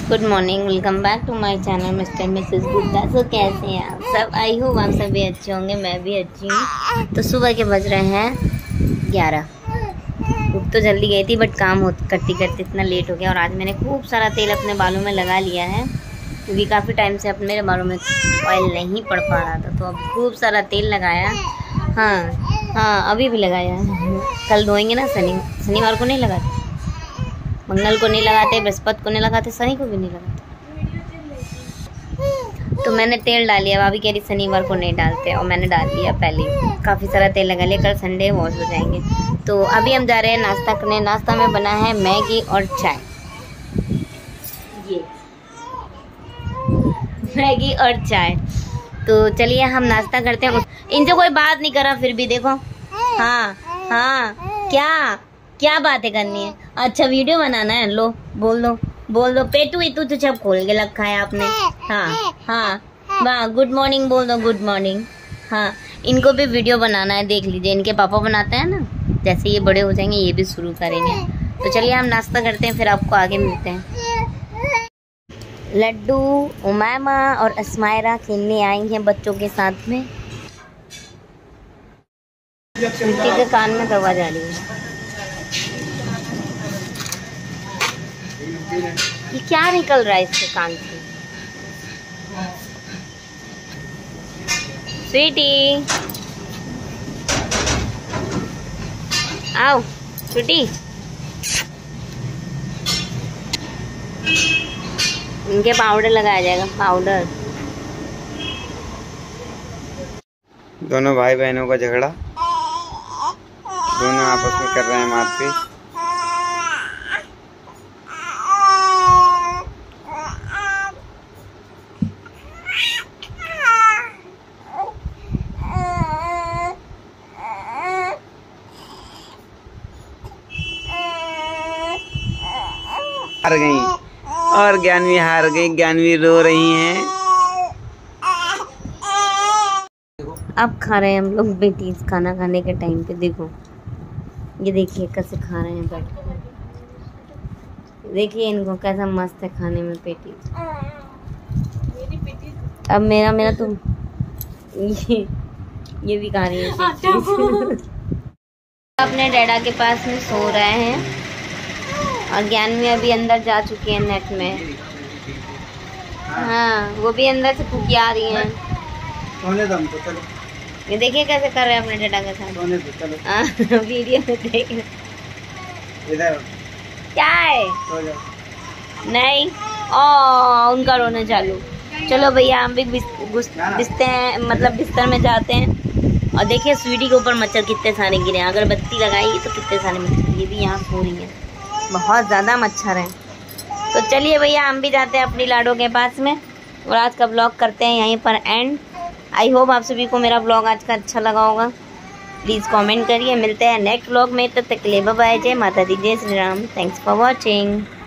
Good morning, welcome back to my channel Mr Mrs Gupta. So कैसे हैं आप सब? आई होप आप सभी अच्छे होंगे, मैं भी अच्छी हूँ। तो सुबह के बज रहे हैं 11। उठ तो जल्दी गई थी बट काम करती करते इतना लेट हो गया। और आज मैंने खूब सारा तेल अपने बालों में लगा लिया है क्योंकि काफ़ी टाइम से अपने मेरे बालों में ऑयल नहीं पड़ पा रहा था, तो अब खूब सारा तेल लगाया। हाँ अभी भी लगाया। कल धोएंगे ना, शनिवार को नहीं लगाते, मंगल को नहीं लगाते, बृहस्पति को नहीं लगाते, शनि को भी नहीं लगाते। तो मैंने तेल डाल लिया। भाभी कह रही शनिवार को नहीं डालते और मैंने डाल लिया पहले। काफ़ी सारा तेल लगा लिया, कल संडे वॉश हो जाएंगे। तो अभी हम जा रहे हैं नाश्ता करने। नाश्ता में बना है मैगी और चाय। ये मैगी और चाय। तो चलिए हम नाश्ता करते हैं। इनसे कोई बात नहीं करा फिर भी देखो। हाँ क्या बातें करनी है? अच्छा वीडियो बनाना है, लो बोल दो। पेटू इतू तो जब खोल के रखा है आपने। हाँ वाह, गुड मॉर्निंग बोल दो, गुड मॉर्निंग। हाँ इनको भी वीडियो बनाना है, देख लीजिए। इनके पापा बनाते हैं ना, जैसे ये बड़े हो जाएंगे ये भी शुरू करेंगे। तो चलिए हम नाश्ता करते हैं, फिर आपको आगे मिलते हैं। लड्डू, उमैमा और अस्मायरा खेलने आई हैं बच्चों के साथ में। स्वीटी के कान में दवा जा रही है। ये क्या निकल रहा है इसके कान से? स्वीटी आओ, स्वीटी। इनके पाउडर लगाया जाएगा, पाउडर। दोनों भाई बहनों का झगड़ा, दोनों आपस में कर रहे हैं मारपीट। हार गई और ज्ञानवी हार गई। ज्ञानवी रो रही हैं। अब खा रहे हैं हम लोग बेटीज खाना खाने के टाइम पे। देखो ये देखिए कैसे खा रहे हैं बैठ कर। देखिए इनको कैसा मस्त है खाने में पेटीज। अब मेरा तुम ये भी खा रही है अपने डैडा के पास में सो रहे हैं। और ज्ञानवी अभी अंदर जा चुकी है नेट में। हाँ वो भी अंदर से फुकिया रही हैं। ये देखिए कैसे कर रहे हैं अपने डैडा के साथ। वीडियो में देख रहे। क्या है? नहीं उनका रोना चालू। चलो भैया हम भी बिस्ते हैं, मतलब बिस्तर में जाते हैं। और देखिए स्वीटी के ऊपर मच्छर कितने सारे गिरे हैं। अगर बत्ती लगाई तो कितने सारे मच्छर। ये भी यहाँ सो रही है, बहुत ज़्यादा मच्छर हैं। तो चलिए भैया हम भी जाते हैं अपनी लाडो के पास में। और आज का ब्लॉग करते हैं यहीं पर एंड। आई होप आप सभी को मेरा ब्लॉग आज का अच्छा लगा होगा। प्लीज़ कमेंट करिए। मिलते हैं नेक्स्ट ब्लॉग में। तब तक के लिए बाय बाय। जय माता दी, जय Shri Ram. Thanks for watching.